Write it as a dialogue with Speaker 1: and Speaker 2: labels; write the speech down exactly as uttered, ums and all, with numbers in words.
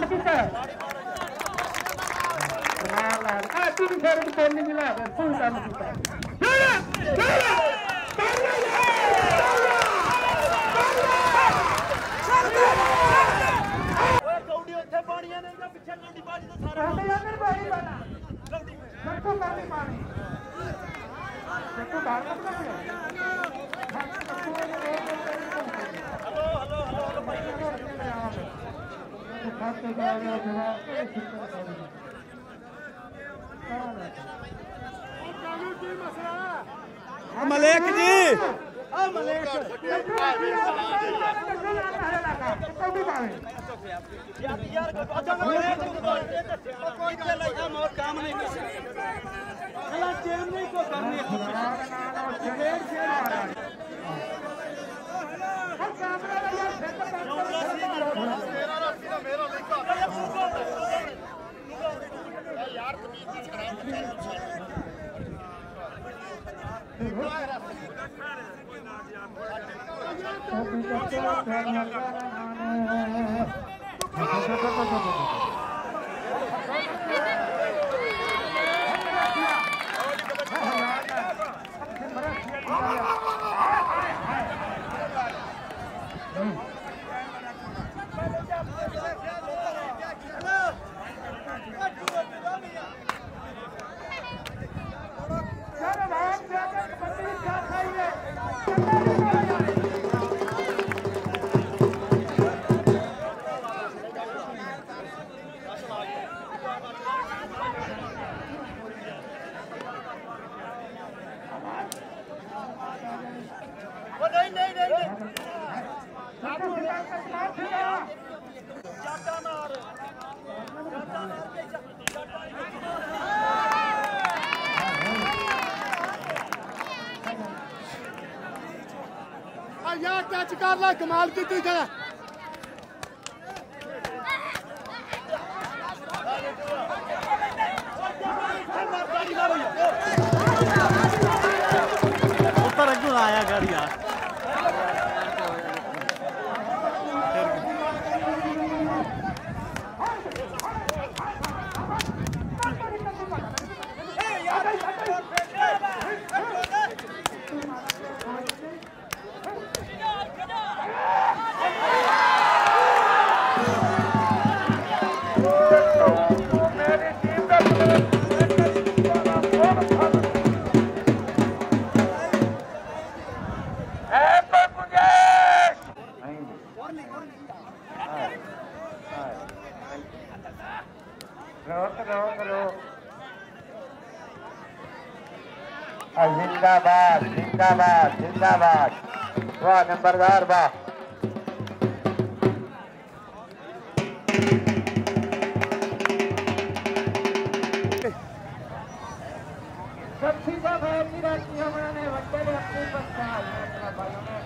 Speaker 1: kita. Kenalan. Ah, ini baru dipending lah. Full sama kita. Jaya, jaya,
Speaker 2: Malek जी यार touch कर ला कमाल की थी जरा ऊपर अगू आया गाड़ी यार
Speaker 1: जिंदाबाद जिंदाबाद जिंदाबाद वाह नंबरदार वाह सब ठीक है भाई अपनी रात की हमारे वक्त अपनी पंचायत